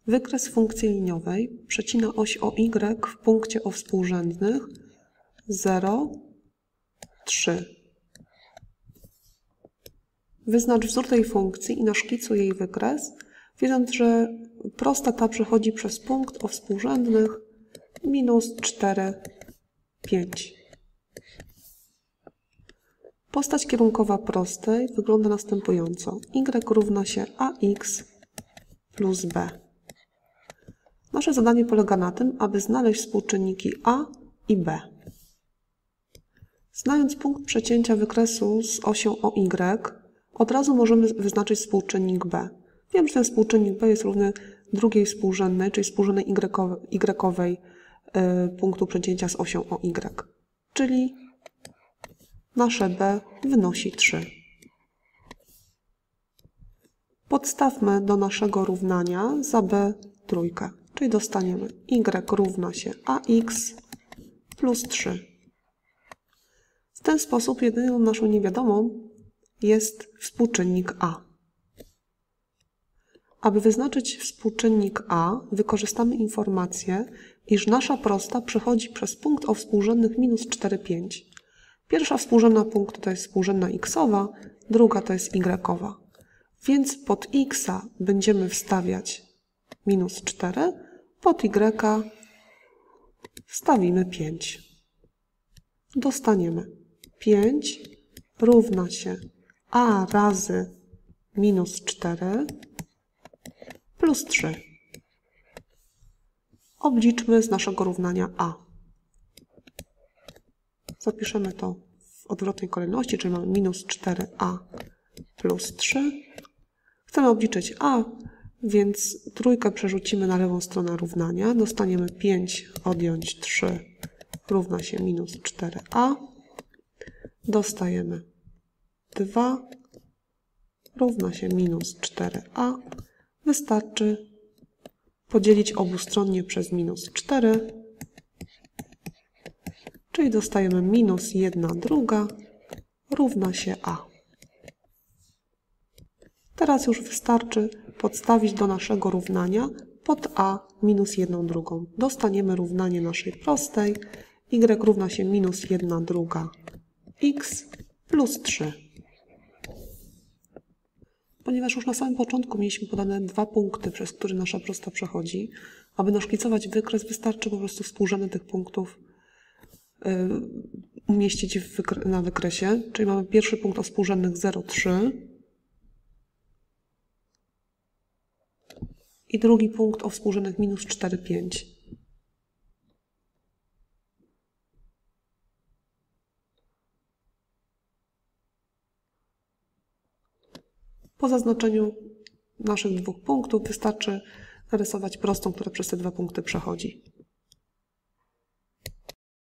Wykres funkcji liniowej przecina oś o y w punkcie o współrzędnych 0, 3. Wyznacz wzór tej funkcji i naszkicuj jej wykres, wiedząc, że prosta ta przechodzi przez punkt o współrzędnych minus 4, 5. Postać kierunkowa prostej wygląda następująco. Y równa się ax plus b. Nasze zadanie polega na tym, aby znaleźć współczynniki a i b. Znając punkt przecięcia wykresu z osią o y, od razu możemy wyznaczyć współczynnik b. Wiem, że ten współczynnik b jest równy drugiej współrzędnej, czyli współrzędnej y-owej punktu przecięcia z osią o y. Czyli nasze b wynosi 3. Podstawmy do naszego równania za b trójkę, czyli dostaniemy y równa się ax plus 3. W ten sposób jedyną naszą niewiadomą jest współczynnik a. Aby wyznaczyć współczynnik a, wykorzystamy informację, iż nasza prosta przechodzi przez punkt o współrzędnych minus 4, 5. Pierwsza współrzędna punktu to jest współrzędna x-owa, druga to jest y-owa. Więc pod x będziemy wstawiać minus 4, pod y wstawimy 5. Dostaniemy 5 równa się a razy minus 4 plus 3. Obliczmy z naszego równania a. Zapiszemy to w odwrotnej kolejności, czyli mamy minus 4a plus 3. Chcemy obliczyć a, więc trójkę przerzucimy na lewą stronę równania. Dostaniemy 5 odjąć 3 równa się minus 4a. Dostajemy 2 równa się minus 4a. Wystarczy podzielić obustronnie przez minus 4, czyli dostajemy minus 1/2 równa się a. Teraz już wystarczy podstawić do naszego równania pod a minus 1/2. Dostaniemy równanie naszej prostej. Y równa się minus 1/2 x plus 3. Ponieważ już na samym początku mieliśmy podane 2 punkty, przez które nasza prosta przechodzi, aby naszkicować wykres, wystarczy po prostu współrzędne tych punktów umieścić na wykresie. Czyli mamy pierwszy punkt o współrzędnych 0, 3 i drugi punkt o współrzędnych minus 4, 5. Po zaznaczeniu naszych 2 punktów wystarczy narysować prostą, która przez te 2 punkty przechodzi.